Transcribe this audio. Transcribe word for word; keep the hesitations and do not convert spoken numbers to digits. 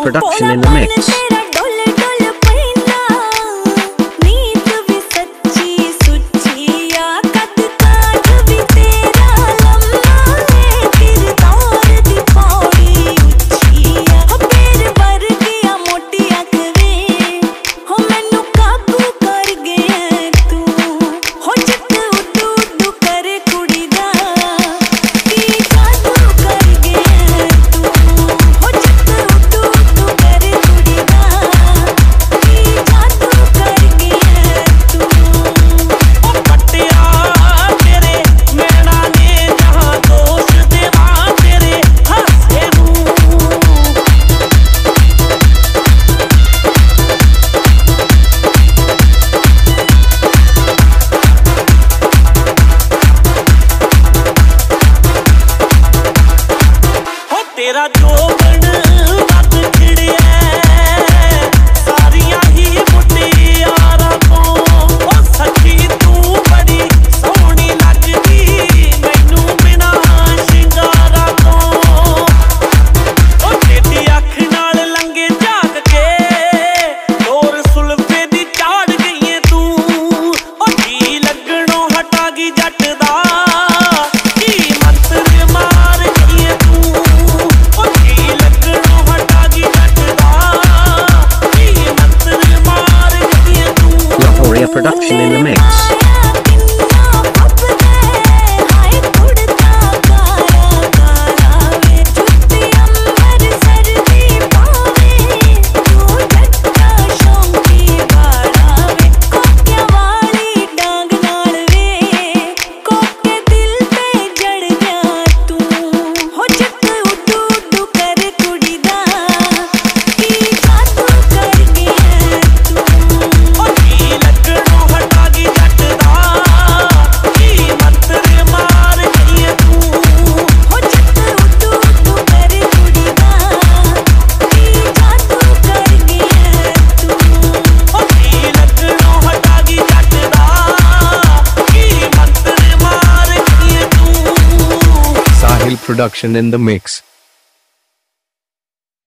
production in the mix. तेरा जोबन वध खिड़िया सारियां ही मुटियारा तो ओ सच्ची तू बड़ी सोहनी लगदी मैनू बिना शिंगारा तो ओ तेरी अख नाल लंगे झाक के और सुल्फे दी चाड़ गई तू ओ जी लगणों हटा गई जट दा Production in the mix. Production in the mix.